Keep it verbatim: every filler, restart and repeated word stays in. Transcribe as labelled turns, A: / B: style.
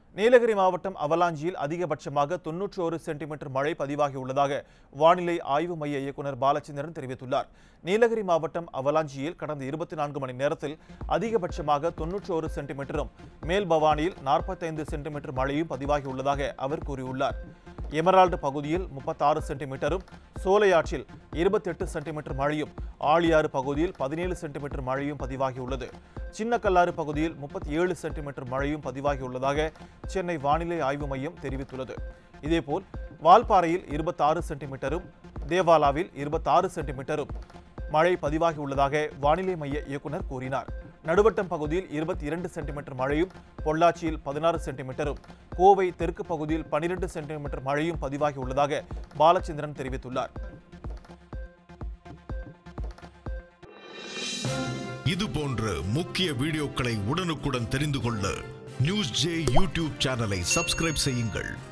A: நீலகிரி மாவட்டம் அவலாஞ்சியில் அதிகபட்சமாக தொன்னூற்றி ஒரு சென்டிமீட்டர் மழை பதிவாகியுள்ளதாக வானிலை ஆய்வு மைய இயக்குநர் பாலச்சந்திரன் தெரிவித்துள்ளார். நீலகிரி மாவட்டம் அவலாஞ்சியில் கடந்த இருபத்தி நான்கு மணி நேரத்தில் அதிகபட்சமாக தொன்னூற்றி ஒரு சென்டிமீட்டரும், மேல் பவானியில் நாற்பத்தைந்து சென்டிமீட்டர் மழையும் பதிவாகியுள்ளதாக அவர் கூறியுள்ளார். எமரால்டு பகுதியில் முப்பத்தாறு சென்டிமீட்டரும், சோலையாற்றில் இருபத்தி எட்டு சென்டிமீட்டர் மழையும், ஆழியாறு பகுதியில் பதினேழு சென்டிமீட்டர் மழையும் பதிவாகியுள்ளது. சின்னக்கல்லாறு பகுதியில் முப்பத்தி ஏழு சென்டிமீட்டர் மழையும் பதிவாகியுள்ளதாக சென்னை வானிலை ஆய்வு மையம் தெரிவித்துள்ளது. இதேபோல் வால்பாறையில் இருபத்தாறு சென்டிமீட்டரும், தேவாலாவில் இருபத்தாறு சென்டிமீட்டரும் மழை பதிவாகியுள்ளதாக வானிலை மைய இயக்குநர் கூறினார். நடுவட்டம் பகுதியில் இருபத்தி இரண்டு சென்டிமீட்டர் மழையும், பொள்ளாச்சியில் பதினாறு சென்டிமீட்டரும், கோவை தெற்கு பகுதியில் பனிரெண்டு சென்டிமீட்டர் மழையும் பதிவாகியுள்ளதாக பாலச்சந்திரன் தெரிவித்துள்ளார்.
B: இது போன்ற முக்கிய வீடியோக்களை உடனுக்குடன் தெரிந்து கொள்ள நியூஸ் ஜே யூடியூப் சேனலை சப்ஸ்கிரைப் செய்யுங்கள்.